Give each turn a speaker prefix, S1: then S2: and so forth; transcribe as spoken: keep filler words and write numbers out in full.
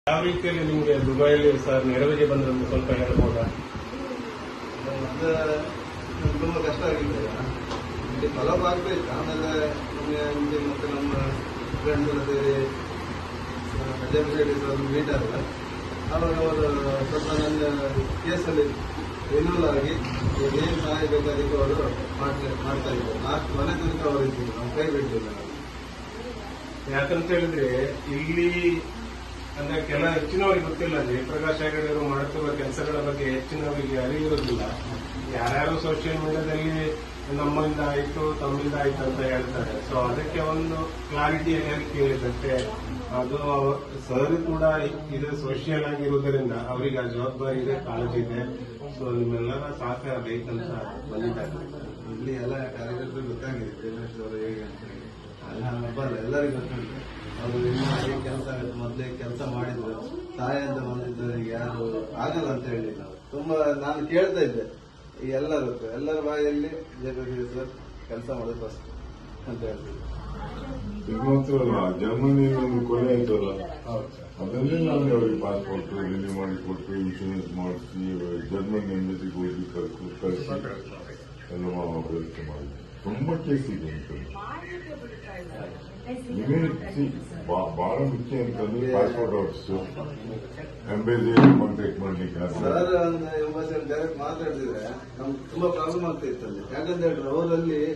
S1: ಯಾವ ರೀತಿಯಲ್ಲಿ ನಿಮಗೆ ದುಬೈಯಲ್ಲಿ ಸರ್ ನೆರವಿಗೆ ಬಂದ್ರೆ ಸ್ವಲ್ಪ ಹೇಳ್ಬೋದಾ?
S2: ತುಂಬಾ ಕಷ್ಟ ಆಗಿದೆ. ಇಲ್ಲಿ ಫಲಪ್ ಆಗ್ಬೇಕು. ಆಮೇಲೆ ಮತ್ತೆ ನಮ್ಮ ಫ್ರೆಂಡ್ಸ್ ಎಲ್ಲ ಸೇರಿ ಅಜಯ್ ಮೀಟ್ ಆದ್ರೆ ಆವಾಗ ಅವರು ಸ್ವಲ್ಪ ನನ್ನ ಕೇಸಲ್ಲಿ ಇನ್ವಾಲ್ವ್ ಆಗಿ ಏನ್ ಸಹಾಯ ಬೇಕಾಗಿತ್ತು ಅವರು ಮಾಡ್ತಾ ಇದ್ದಾರೆ. ಲಾಸ್ಟ್ ಮನೆ ತನಕ ಅವರು ಇದ್ದೀವಿ, ನಾವು ಕೈ ಬಿಟ್ಟಿಲ್ಲ.
S1: ಯಾಕಂತ ಹೇಳಿದ್ರೆ ಇಲ್ಲಿ ಅಂದ್ರೆ ಕೆಲ ಹೆಚ್ಚಿನವರಿಗೆ ಗೊತ್ತಿಲ್ಲ, ಜಯಪ್ರಕಾಶ್ ಹೆಗಡೆ ಅವರು ಮಾಡುತ್ತಿರುವ ಕೆಲಸಗಳ ಬಗ್ಗೆ ಹೆಚ್ಚಿನವರಿಗೆ ಅರಿವಿರುವುದಿಲ್ಲ. ಯಾರ್ಯಾರು ಸೋಷಿಯಲ್ ಮೀಡಿಯಾದಲ್ಲಿ ನಮ್ಮಿಂದ ಆಯ್ತು ತಮ್ಮಿಂದ ಆಯ್ತು ಅಂತ ಹೇಳ್ತಾರೆ. ಸೊ ಅದಕ್ಕೆ ಒಂದು ಕ್ಲಾರಿಟಿ ಕೇಳಿದಂತೆ ಅದು ಸರ್ ಕೂಡ ಇದು ಸೋಷಿಯಲ್ ಆಗಿರುವುದರಿಂದ ಅವರಿಗೆ ಆ ಜವಾಬ್ದಾರಿ ಇದೆ, ಕಾಳಜಿ ಇದೆ. ಸೊ ನಿಮ್ಮೆಲ್ಲರ ಸಹಕಾರ ಬೇಕಂತ ಬಂದಿದ್ದಾರೆ.
S2: ಇಲ್ಲಿ ಎಲ್ಲ ಕಾರ್ಯಕರ್ತರು ಗೊತ್ತಾಗಿದೆ ಪ್ರೇಮೇಶ್ ಅವರು ಹೇಗೆ ಅಂತ ಹೇಳಿ. ಹಬ್ಬಲ್ಲ ಎಲ್ಲರಿಗೂ ಗೊತ್ತಿದೆ. ಅವರು ಹೇಗೆ ಕೆಲಸ ಆಗುತ್ತೆ, ಮೊದಲೇ ಕೆಲಸ ಮಾಡಿದ್ರು, ಸಹಾಯ ಅಂತ ಬಂದಿದ್ದಾರೆ, ಯಾರು ಆಗಲ್ಲ ಅಂತ ಹೇಳಿಲ್ಲ. ತುಂಬಾ ನಾನು ಕೇಳ್ತಾ ಇದ್ದೆ ಈ ಎಲ್ಲರೂ ಎಲ್ಲರ ಬಾಯಲ್ಲಿ ಜಯಪ್ರಕಾಶ್ ಸರ್ ಕೆಲಸ ಮಾಡೋದು ಫಸ್ಟ್ ಅಂತ ಹೇಳ್ತಿದ್ದೆ.
S3: ಇದು ಮಾತ್ರ ಅಲ್ಲ, ಜರ್ಮನಿಯಲ್ಲಿ ಒಂದು ಕೊಲೆ ಆಯ್ತಲ್ಲ, ಅದನ್ನೇ ನಾನು ಅವರಿಗೆ ಪಾಸ್ಪೋರ್ಟ್ ರಿನ್ಯೂ ಮಾಡಿ ಕೊಟ್ಟು ಇನ್ಶೂರೆನ್ಸ್ ಮಾಡಿಸಿ ಜರ್ಮನ್ ಎಂಬಸಿಗೆ ಹೋಗಿ ಕಳಿಸಿ ಎಲ್ಲ ವ್ಯವಸ್ಥೆ ಮಾಡಿ ತುಂಬಾ ಕೇಸ್ ಇದೆ ಅಂತ. ಬಹಳ ಮುಖ್ಯ ಅಂತಂದ್ರೆ ಪಾಸ್ಪೋರ್ಟ್ ಆಫೀಸ್ ಎಂಬಸಿ ಕಾಂಟ್ಯಾಕ್ಟ್ ಮಾಡ್ಲಿಕ್ಕೆ
S2: ಸರ್ ಎಂಬಸಿ ಡೈರೆಕ್ಟ್ ಮಾತಾಡ್ತಿದ್ರೆ ನಮ್ಗೆ ತುಂಬಾ ಪ್ರಾಬ್ಲಮ್ ಆಗ್ತಾ ಇತ್ತು. ಯಾಕಂತ ಹೇಳಿದ್ರೆ ಅವರಲ್ಲಿ